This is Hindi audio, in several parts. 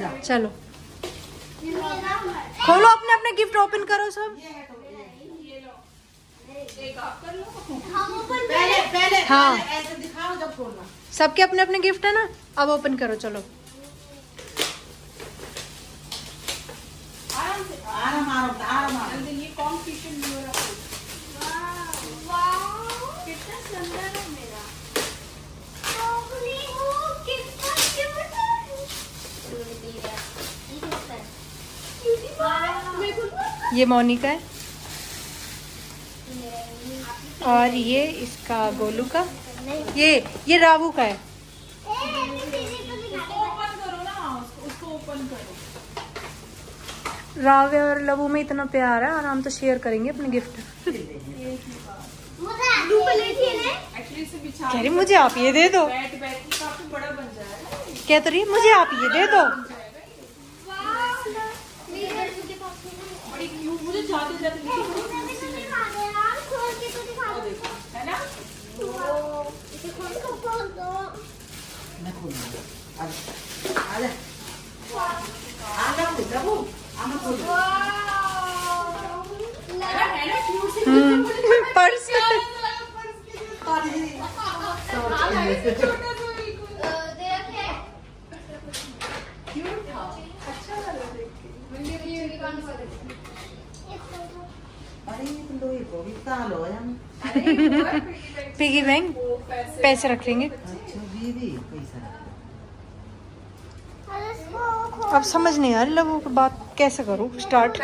चलो खोलो, अपने अपने गिफ्ट ओपन करो सब। पहले हाँ ऐसे दिखाओ जब खोलना। सबके अपने अपने गिफ्ट है ना, अब ओपन करो। चलो आराम आराम आराम। ये कॉम्पिटिशन भी हो रहा है। कितना सुंदर है मेरा। ये मोनिका है और ये इसका गोलू का, ये रावू का है। ओपन करो ना, उसको ओपन करो। रावे और लवू में इतना प्यार है, और हम तो शेयर करेंगे अपने गिफ्ट। कह रही मुझे आप ये दे दो, काफी बड़ा बन जाएगा। क्या तो रही मुझे आप ये दे दो। मुझे जाते जाते है ना। मैं खोलूंगा। आजा आजा प्रभु, आमा खोल। पर्स पिगी बैंक, पैसे रख लेंगे। अब समझ नहीं आ रही लोगों की बात, कैसे करूँ स्टार्ट।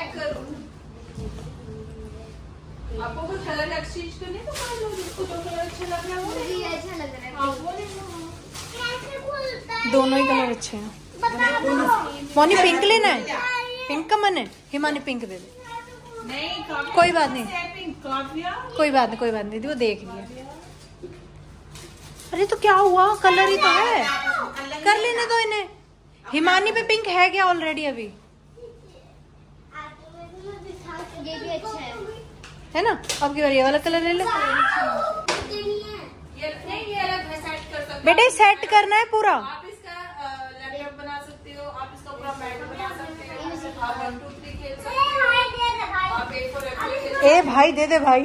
आपको कोई कलर एक्सचेंज करने तो कर लो, जिसको जो कलर अच्छा लग रहा है वो ले लो। अच्छा लग रहा है आप वो ले लो। दोनों ही कलर अच्छे हैं। मोनी पिंक लेना है, पिंक का मन है। हिमानी पिंक दे दे। नहीं कोई बात नहीं, कोई बात नहीं, कोई बात नहीं, वो देख लिया। अरे तो क्या हुआ, कलर ही तो है, कर लेने दो इन्हें। हिमानी पे पिंक है क्या ऑलरेडी अभी? ये भी अच्छा है ना। अब की बार ये वाला कलर ले ले। ये अलग है, सेट कर सकते हो। बेटे सेट करना है पूरा। आप इसका लैपटॉप बना सकते हो, आप इसका पूरा मैट बना सकते हो, आप 1 2 3 खेल सकते हो, आप A for apple खेल सकते हो। ए भाई दे दे भाई।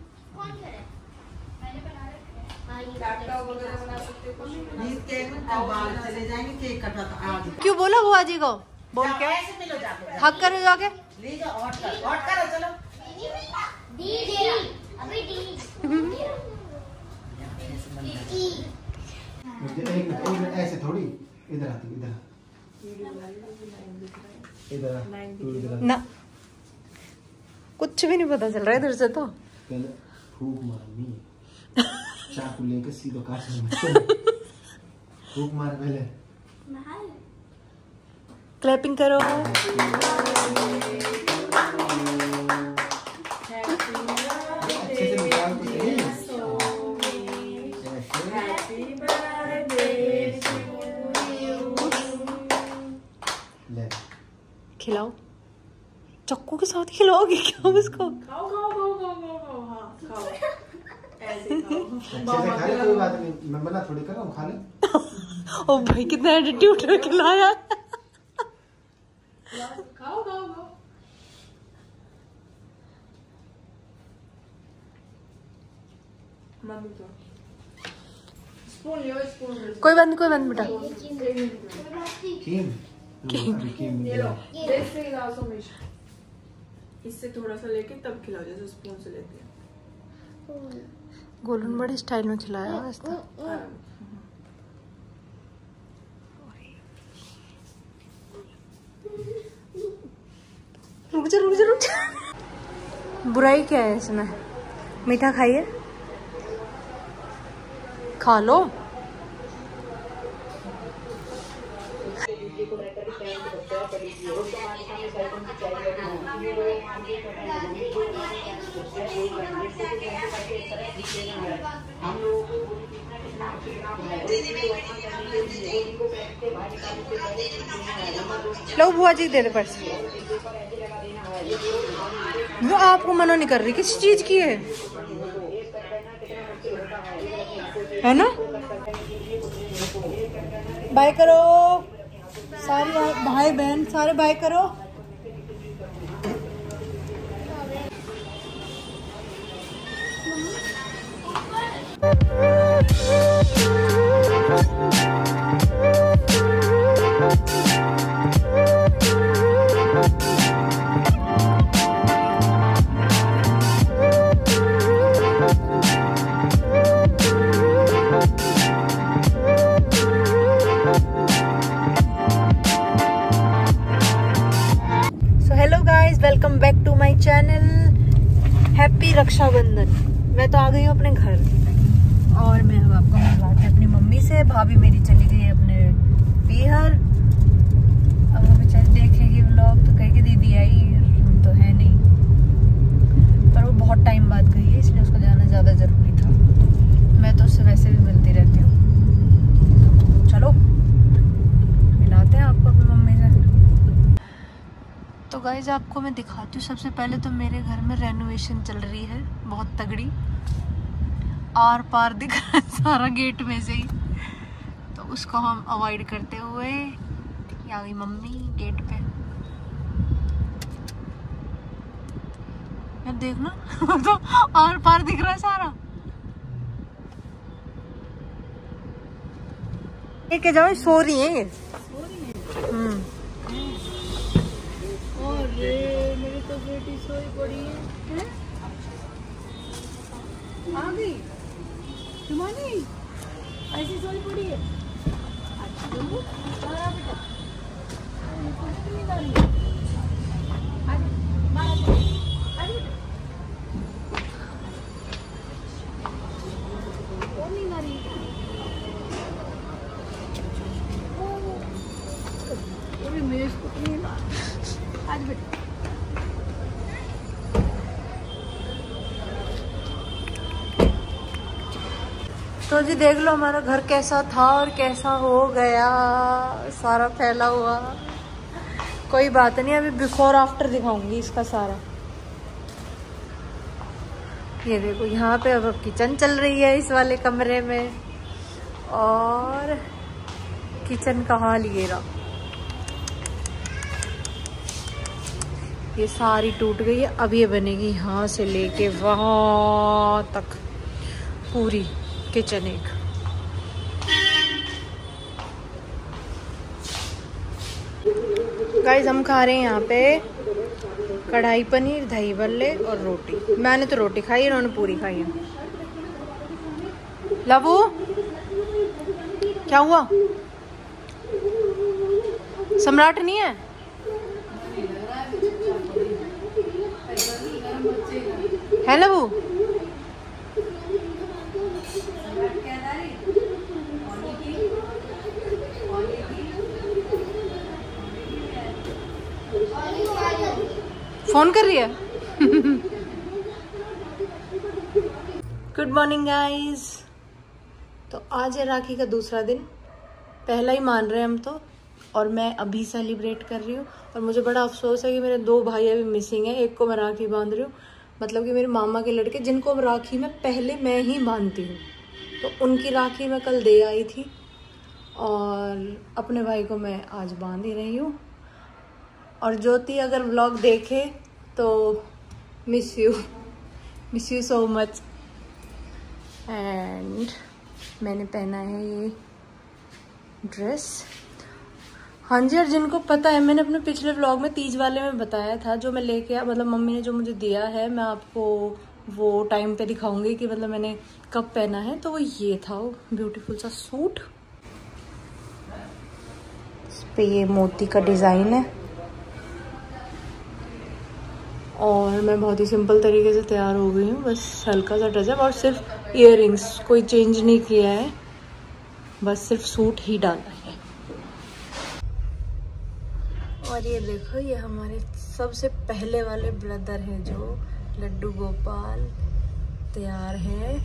लैपटॉप वगैरह बना सकते हो। चले जाएंगे, केक कटा था आज। क्यों बोला वो आजी को? बोल क्या ऐसे मिलो जाके, हक करो जाके। ले जाओ और करो चलो। अभी एक ऐसे थोड़ी, इधर आती, इधर ना कुछ भी नहीं पता चल रहा है इधर से तो। पहले फूक मारनी, चाकू लेके सीधा काटना। फूक मार पहले। क्लैपिंग करो। अच्छे से निकाल तो सही। ले खिलाओ, चक्कू के साथ खिलाओगे क्या उसको? खाओ खाओ खाओ खाओ खाओ खाओ। हाँ खाओ, ऐसे खाओ। अच्छे से खा ले, कोई बात नहीं, मैं मना थोड़ी कर रहा हूँ, खा ले। ओ भाई कितना एटीट्यूड में खिलाया। खाओ खाओ खाओ। मम्मी तो स्पून लियो, स्पून लियो। कोई बात नहीं, कोई बात नहीं बेटा। कीम ये लो, this is also mission। इससे थोड़ा सा लेके तब खिलाओ, जैसे स्पून से लेते हैं। गोलू ने बड़े स्टाइल में खिलाया आज तो। रुक जा रुक जा रुक जा। बुराई क्या है इसमें? मीठा खाइए, खा लो। लो बुआ जी दे दे पर्स। वो आपको मना नहीं कर रही, किस चीज की है ना? बाय करो। सारे भाई बहन सारे बाय करो। Welcome back to my channel. Happy Rakshabandhan. मैं तो आ गई हूँ अपने घर और मैं अब आपको मिलवाती अपनी मम्मी से। भाभी मेरी चली गई अपने पीहर। अब वो बेचारी देखेगी व्लॉग तो कहेगी दीदी आई, हम तो है नहीं, पर वो बहुत टाइम बाद गई है इसलिए उसको जाना ज़्यादा ज़रूरी था। मैं तो उससे वैसे भी मिलती रहती हूँ। चलो मिलाते हैं आपको अपनी मम्मी से। तो गाइज आपको मैं दिखाती हूँ। सबसे पहले तो मेरे घर में रेनोवेशन चल रही है बहुत तगड़ी। आर पार दिख रहा है सारा गेट में से ही, तो उसको हम अवॉइड करते हुए आ गई मम्मी गेट पे। यार देखना तो आर पार दिख रहा है सारा। लेके जाओ, सो रही है ये। मेरी तो बेटी सोई पड़ी है। आ गई तुम्हारी ऐसी सोई पड़ी है। अच्छा बेटा तो जी देख लो हमारा घर कैसा था और कैसा हो गया, सारा फैला हुआ। कोई बात नहीं, अभी बिफोर आफ्टर दिखाऊंगी इसका सारा। ये देखो यहाँ पे अब किचन चल रही है इस वाले कमरे में, और किचन का हाल ये रहा। ये सारी टूट गई है, अब ये बनेगी यहाँ से लेके वहाँ तक पूरी किचन एक। गाइस हम खा रहे हैं यहाँ पे कढ़ाई पनीर, दही बल्ले और रोटी। मैंने तो रोटी खाई, इन्होंने पूरी खाई है। लवू क्या हुआ? सम्राट नहीं है? है लवू? फोन कर रही है। Good morning guys. तो आज है राखी का दूसरा दिन, पहला ही मान रहे हैं हम तो, और मैं अभी सेलिब्रेट कर रही हूँ। और मुझे बड़ा अफसोस है कि मेरे 2 भाई अभी मिसिंग है। एक को मैं राखी बांध रही हूँ, मतलब कि मेरे मामा के लड़के जिनको राखी में पहले मैं ही बांधती हूँ, तो उनकी राखी मैं कल दे आई थी और अपने भाई को मैं आज बांध ही रही हूँ। और ज्योति अगर व्लॉग देखे तो miss you so much. And मैंने पहना है ये ड्रेस। हाँ जी, और जिनको पता है, मैंने अपने पिछले व्लॉग में तीज वाले में बताया था, जो मैं लेके आया, मतलब मम्मी ने जो मुझे दिया है, मैं आपको वो टाइम पे दिखाऊंगी कि मतलब मैंने कब पहना है। तो वो ये था, वो ब्यूटीफुल सा सूट। इस पे ये मोती का डिज़ाइन है और मैं बहुत ही सिंपल तरीके से तैयार हो गई हूँ। बस हल्का सा टचअप और सिर्फ इयररिंग्स, कोई चेंज नहीं किया है, बस सिर्फ सूट ही डाला है। और ये देखो, ये हमारे सबसे पहले वाले ब्रदर हैं जो लड्डू गोपाल तैयार है।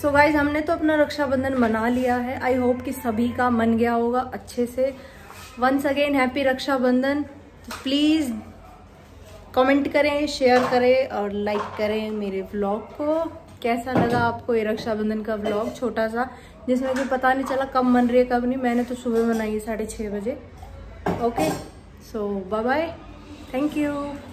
सो गाइज हमने तो अपना रक्षाबंधन मना लिया है। आई होप कि सभी का मन गया होगा अच्छे से। Once again happy Rakshabandhan. Please comment करें, शेयर करें और लाइक करें मेरे व्लॉग को। कैसा लगा आपको ये रक्षाबंधन का व्लॉग छोटा सा, जिसमें कि पता नहीं चला कब मन रही है कब नहीं। मैंने तो सुबह मनाई है 6:30 बजे। Okay, so bye bye, thank you.